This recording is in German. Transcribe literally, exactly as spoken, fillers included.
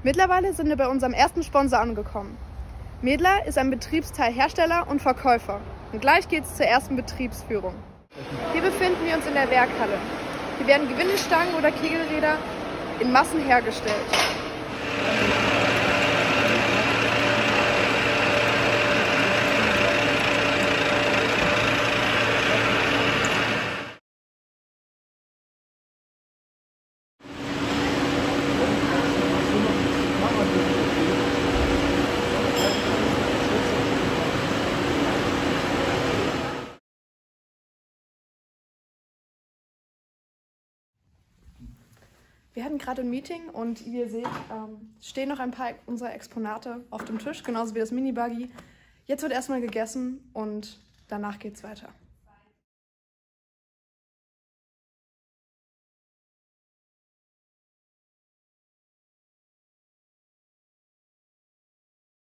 Mittlerweile sind wir bei unserem ersten Sponsor angekommen. Medler ist ein Betriebsteilhersteller und Verkäufer. Und gleich geht es zur ersten Betriebsführung. Hier befinden wir uns in der Werkhalle. Hier werden Gewindestangen oder Kegelräder in Massen hergestellt. Wir hatten gerade ein Meeting und wie ihr seht, ähm, stehen noch ein paar unserer Exponate auf dem Tisch, genauso wie das Mini-Buggy. Jetzt wird erstmal gegessen und danach geht's weiter.